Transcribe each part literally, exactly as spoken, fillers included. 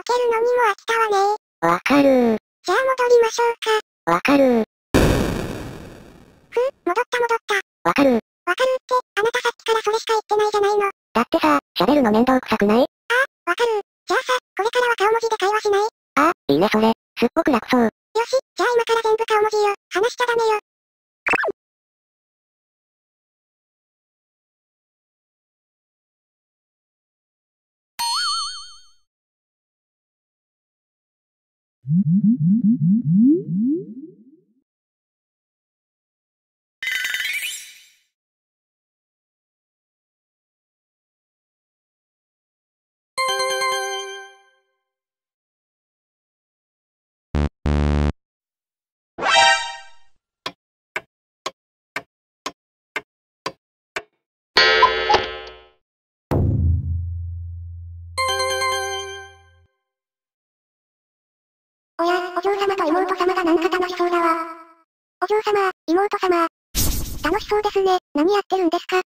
けるのにも飽きたわねわかるー。 じゃあ戻りましょうか。 わかるー。 ふう、戻った戻った。 わかるー。 わかるって、あなたさっきからそれしか言ってないじゃないの。 だってさ、喋るの面倒くさくない？ ああ、わかる。じゃあさ、これからは顔文字で会話しない？ ああ、いいねそれ。すっごく楽そう。 よし、じゃあ今から全部顔文字よ。話しちゃダメよ。おや、お嬢様と妹様がなんか楽しそうだわ。お嬢様、妹様。楽しそうですね。何やってるんですか？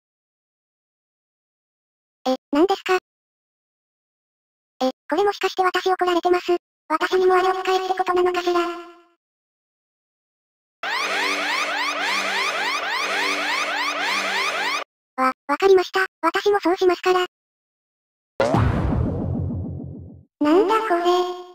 え、何ですか？え、これもしかして私怒られてます？私にもあれを使えってことなのかしら？わ、わかりました。私もそうしますから。なんだこれ。